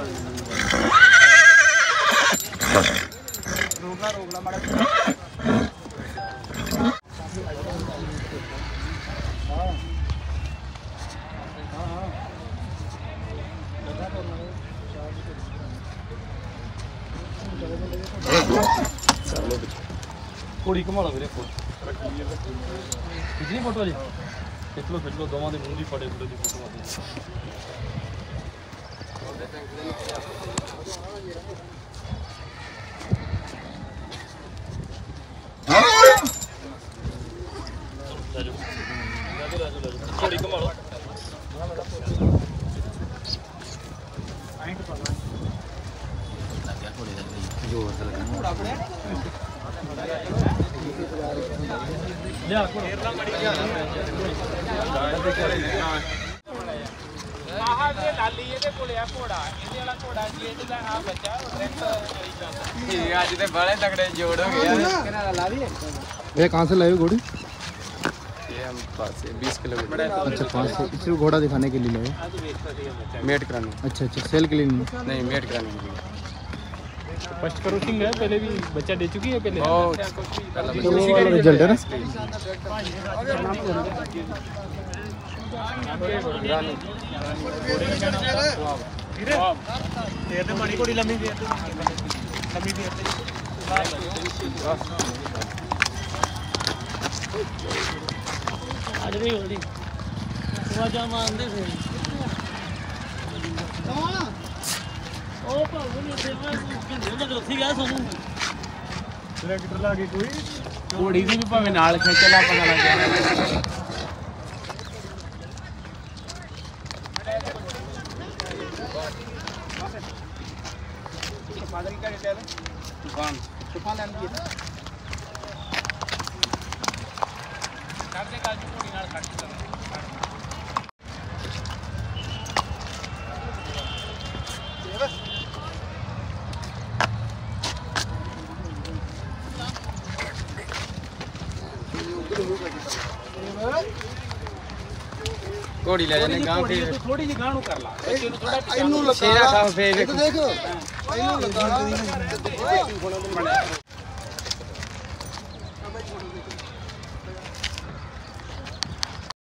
रोकना माड़ा कुड़ी घुमा लो मेरे को कितनी फोटो जी खिच लो दोवां दे मूंह दी फटे फुटे दी फोटो आती कुड़ी घुमा लो जोर से ये कहाँ से लाए घोड़ी? ये हम 20 किलोमीटर। अच्छा 5 से सिर्फ घोड़ा दिखाने के लिए लाए? मेट कराने। अच्छा सेल के लिए नहीं मेट कराने के लिए। फर्स्ट क्रॉसिंग है पहले भी बच्चा दे चुकी है पहले उसी का रिजल्ट है ना तेरे माड़ी कोड़ी लंबी दी आज नहीं होली वाजा मानदे थे ओ भाऊ ने देवा किंदे मगर उठी गया सोनू ट्रैक्टर ला के कोई घोड़ी दी भी भाਵੇਂ ਨਾਲ ਖਿੱਚ ਲਾ ਪਤਾ ਲੱਗ ਗਿਆ फादर की क्या डिटेल है तूफान नाम की है काट दे घोड़ी नाल काट दे घोड़ी ले जाने गांव के थोड़ी जी गांव कर ला थोड़ा शेरा खा फेर देखो देखो